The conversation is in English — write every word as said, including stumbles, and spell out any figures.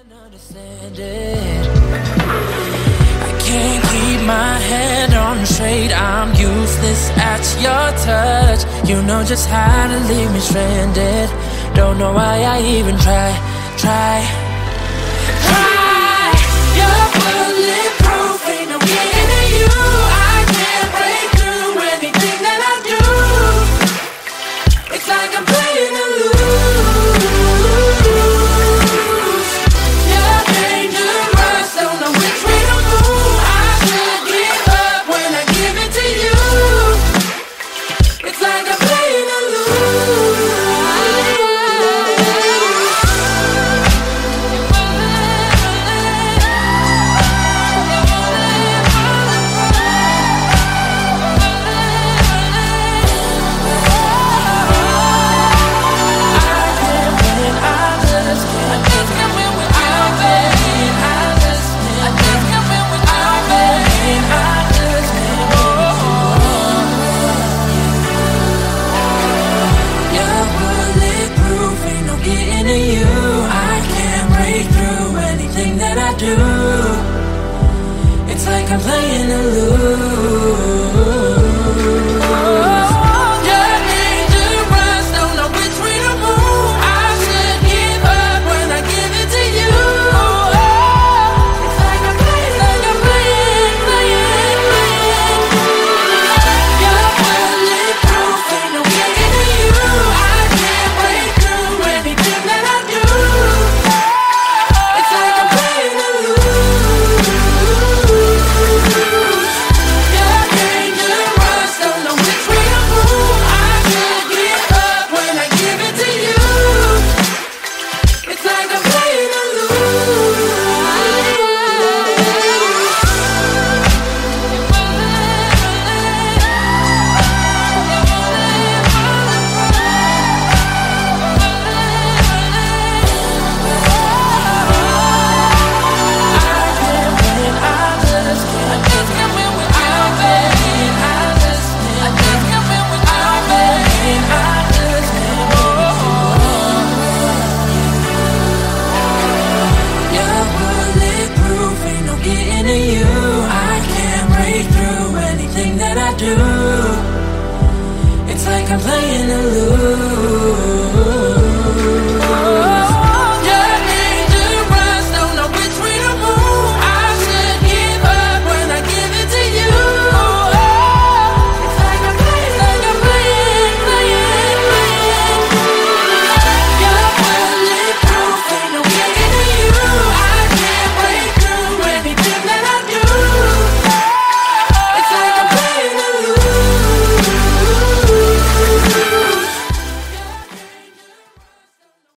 Understand it. I can't keep my head on straight. I'm useless at your touch. You know just how to leave me stranded. Don't know why I even try, try, try. You're bulletproof, ain't no getting to you. I can't break through anything that I do. It's like I'm playing to lose. You're dangerous, don't know which way to move. I should give up when I give it to you. It's like I'm playing to lose. Do. It's like I'm playing to lose.